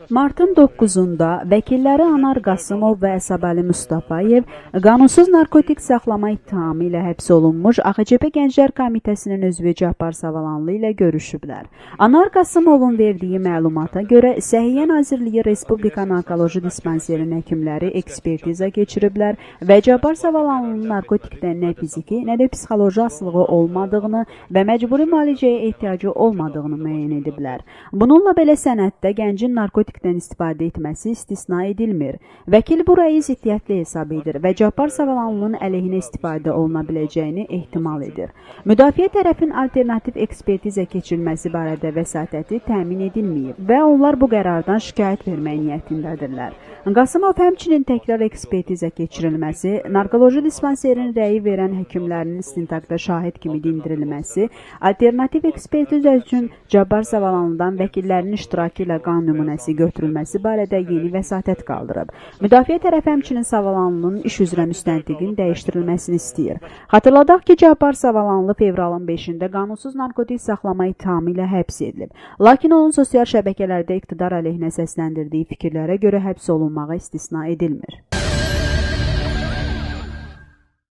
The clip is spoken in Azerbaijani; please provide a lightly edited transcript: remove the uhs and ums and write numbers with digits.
Martın 9-da vəkilləri Anar Qasımov və Əsəbəli Mustafayev qanunsuz narkotik saxlama ittihamı ilə həbs olunmuş AXCP Gənclər Komitəsinin üzvü Cabbar Savalanlı ilə görüşüblər. Anar Qasımovun verdiyi məlumata görə Səhiyyə Nazirliyi Respublika Narkoloji Dispanserinin həkimləri ekspertiza keçiriblər və Cabbar Savalanlının narkotikdən nə fiziki, nə də psixoloji asılığı olmadığını və məcburi müalicəyə ehtiyacı olmadığını müəyyən ediblər. Bununla belə sənəddə gəncin narkotikdən istifadə etməsi istisna edilmir. Vəkil bu rəyi ziddiyyətli hesab edir və Cabbar Savalanlının əleyhinə istifadə oluna biləcəyini ehtimal edir. Müdafiə tərəfin alternativ ekspertiza keçirilməsi barədə vəsatəti təmin edilməyib və onlar bu qərardan şikayət vermək niyyətindədirlər. Qasımov həmçinin təkrar ekspertiza keçirilməsi, narkoloji dispanserin rəyi verən həkimlərinin istintaqda şahid kimi dindirilməsi, alternativ ekspertiza üçün Cabbar Savalanlıdan vəkillərinin iştirakı ilə qan nümunəsi götürülməsi barədə yeni vəsatət qaldırıb. Müdafiə tərəfi həmçinin Savalanlının iş üzrə müstəntiqin dəyişdirilməsini istəyir. Xatırladaq ki, Cabbar Savalanlı fevralın 5-də qanunsuz narkotik saxlama ittihamı ilə həbs edilib. Lakin onun sosial şəbəkələrdə iqtidar əleyhinə səsləndirdiyi fikirlərə görə həbs olunmağa istisna edilmir.